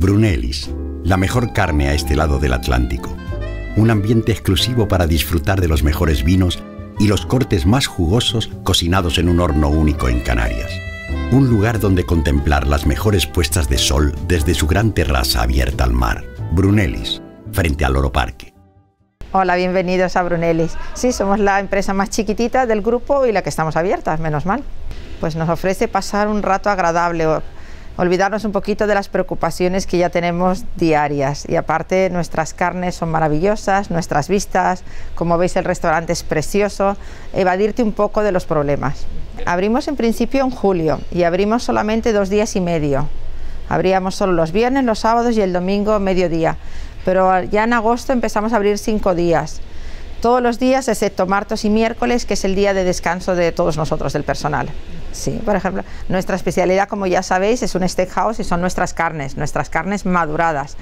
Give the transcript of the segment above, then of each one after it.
Brunellis, la mejor carne a este lado del Atlántico. Un ambiente exclusivo para disfrutar de los mejores vinos y los cortes más jugosos cocinados en un horno único en Canarias. Un lugar donde contemplar las mejores puestas de sol desde su gran terraza abierta al mar. Brunellis, frente al Loro Parque. Hola, bienvenidos a Brunellis. Sí, somos la empresa más chiquitita del grupo y la que estamos abiertas, menos mal. Pues nos ofrece pasar un rato agradable, olvidarnos un poquito de las preocupaciones que ya tenemos diarias. Y aparte, nuestras carnes son maravillosas, nuestras vistas, como veis el restaurante es precioso, evadirte un poco de los problemas. Abrimos en principio en julio y abrimos solamente 2 días y medio. Abríamos solo los viernes, los sábados y el domingo mediodía. Pero ya en agosto empezamos a abrir 5 días. Todos los días, excepto martes y miércoles, que es el día de descanso de todos nosotros, del personal. Sí, por ejemplo, nuestra especialidad, como ya sabéis, es un steakhouse y son nuestras carnes maduradas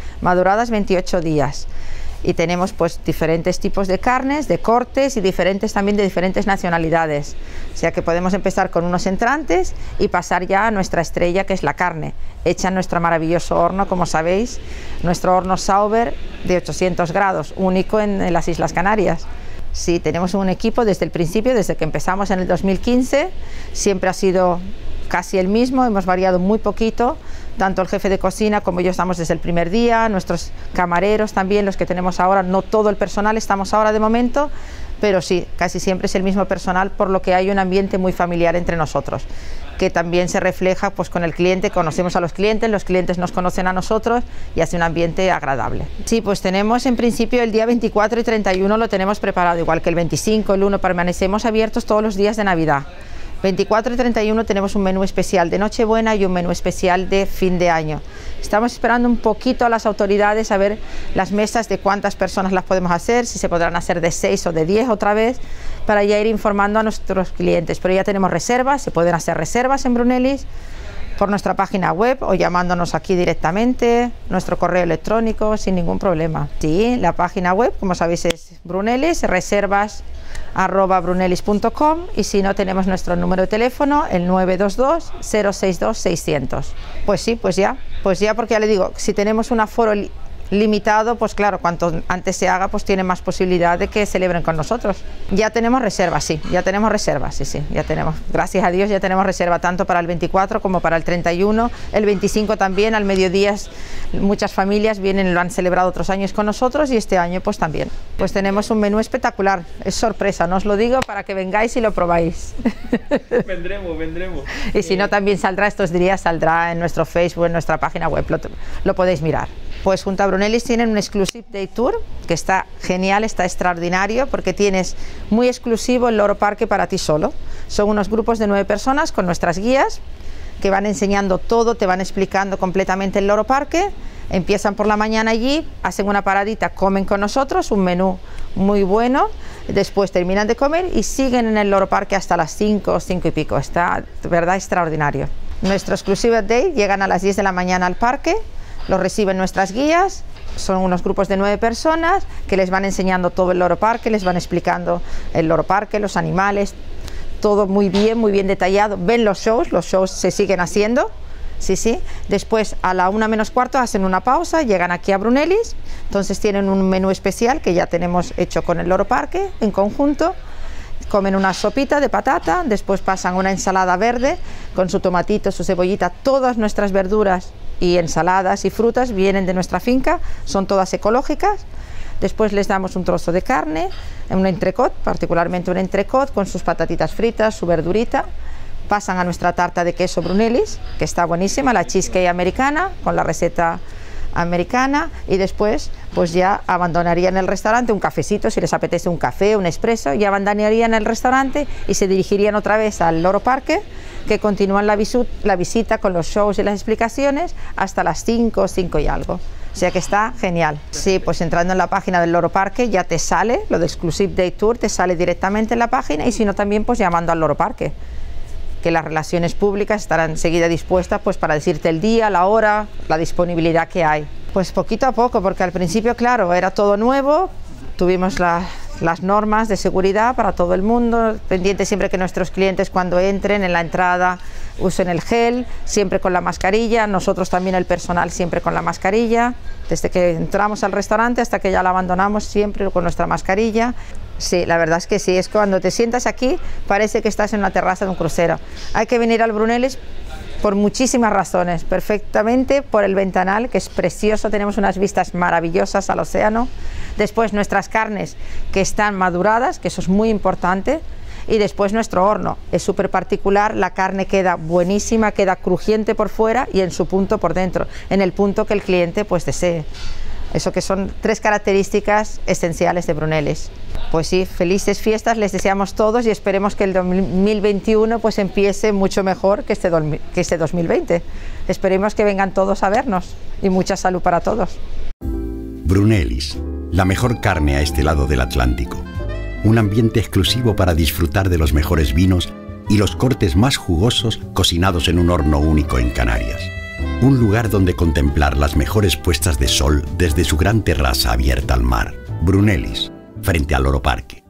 28 días. Y tenemos pues diferentes tipos de carnes, de cortes y diferentes también de diferentes nacionalidades. O sea que podemos empezar con unos entrantes y pasar ya a nuestra estrella, que es la carne, hecha en nuestro maravilloso horno, como sabéis, nuestro horno Sauber de 800 grados, único en las Islas Canarias. Sí, tenemos un equipo desde el principio, desde que empezamos en el 2015, siempre ha sido casi el mismo, hemos variado muy poquito, tanto el jefe de cocina como yo estamos desde el primer día, nuestros camareros también, los que tenemos ahora, no todo el personal estamos ahora de momento, pero sí, casi siempre es el mismo personal, por lo que hay un ambiente muy familiar entre nosotros, que también se refleja pues con el cliente, conocemos a los clientes nos conocen a nosotros y hace un ambiente agradable. Sí, pues tenemos en principio el día 24 y 31 lo tenemos preparado, igual que el 25, el 1, permanecemos abiertos todos los días de Navidad. 24 y 31 tenemos un menú especial de Nochebuena y un menú especial de fin de año. Estamos esperando un poquito a las autoridades a ver las mesas de cuántas personas las podemos hacer, si se podrán hacer de 6 o de 10 otra vez, para ya ir informando a nuestros clientes. Pero ya tenemos reservas, se pueden hacer reservas en Brunellis por nuestra página web o llamándonos aquí directamente, nuestro correo electrónico sin ningún problema. Sí, la página web, como sabéis, es Brunellis, reservas@brunellis.com, y si no, tenemos nuestro número de teléfono, el 922 062 600. Pues sí, pues ya, porque ya le digo, si tenemos un aforo limitado, pues claro, cuanto antes se haga, pues tiene más posibilidad de que celebren con nosotros. Ya tenemos reservas, sí, ya tenemos, gracias a Dios ya tenemos reserva tanto para el 24 como para el 31, el 25 también, al mediodía muchas familias vienen, lo han celebrado otros años con nosotros y este año pues también. Pues tenemos un menú espectacular, es sorpresa, no os lo digo para que vengáis y lo probáis. Vendremos. Y si no, también saldrá estos días, saldrá en nuestro Facebook, en nuestra página web, lo podéis mirar. Pues junto a Brunellis tienen un Exclusive Day Tour que está genial, está extraordinario, porque tienes muy exclusivo el Loro Parque para ti solo. Son unos grupos de 9 personas con nuestras guías que van enseñando todo, te van explicando completamente el Loro Parque. Empiezan por la mañana allí, hacen una paradita, comen con nosotros, un menú muy bueno, después terminan de comer y siguen en el Loro Parque hasta las 5 y pico. Está de verdad extraordinario. Nuestro Exclusive Day llegan a las 10 de la mañana al parque. Los reciben nuestras guías, son unos grupos de 9 personas que les van enseñando todo el Loro Parque, les van explicando el Loro Parque, los animales, todo muy bien detallado. Ven los shows se siguen haciendo, sí. Después a la 1 menos cuarto hacen una pausa, llegan aquí a Brunellis, entonces tienen un menú especial que ya tenemos hecho con el Loro Parque en conjunto. Comen una sopita de patata, después pasan una ensalada verde con su tomatito, su cebollita, todas nuestras verduras y ensaladas y frutas vienen de nuestra finca, son todas ecológicas. Después les damos un trozo de carne, un entrecot, particularmente un entrecot con sus patatitas fritas, su verdurita. Pasan a nuestra tarta de queso Brunellis, que está buenísima, la cheesecake americana con la receta americana, y después pues ya abandonarían el restaurante, un cafecito si les apetece, un café, un espresso, y abandonarían el restaurante y se dirigirían otra vez al Loro Parque, que continúan la visita con los shows y las explicaciones hasta las 5 y algo. O sea que está genial. Sí, pues entrando en la página del Loro Parque ya te sale lo de Exclusive Day Tour, te sale directamente en la página, y si no también pues llamando al Loro Parque, que las relaciones públicas estarán enseguida dispuestas pues para decirte el día, la hora, la disponibilidad que hay. Pues poquito a poco, porque al principio, claro, era todo nuevo, tuvimos las normas de seguridad para todo el mundo, pendiente siempre que nuestros clientes cuando entren en la entrada usen el gel, siempre con la mascarilla, nosotros también el personal siempre con la mascarilla, desde que entramos al restaurante hasta que ya la abandonamos siempre con nuestra mascarilla. Sí, la verdad es que sí, es cuando te sientas aquí parece que estás en una terraza de un crucero. Hay que venir al Brunellis por muchísimas razones, perfectamente por el ventanal, que es precioso, tenemos unas vistas maravillosas al océano, después nuestras carnes que están maduradas, que eso es muy importante, y después nuestro horno, es súper particular, la carne queda buenísima, queda crujiente por fuera y en su punto por dentro, en el punto que el cliente pues desee. Eso que son 3 características esenciales de Brunellis. Pues sí, felices fiestas les deseamos todos y esperemos que el 2021 pues empiece mucho mejor que este 2020. Esperemos que vengan todos a vernos y mucha salud para todos. Brunellis, la mejor carne a este lado del Atlántico. Un ambiente exclusivo para disfrutar de los mejores vinos y los cortes más jugosos cocinados en un horno único en Canarias. Un lugar donde contemplar las mejores puestas de sol desde su gran terraza abierta al mar. Brunellis, frente al Loro Parque.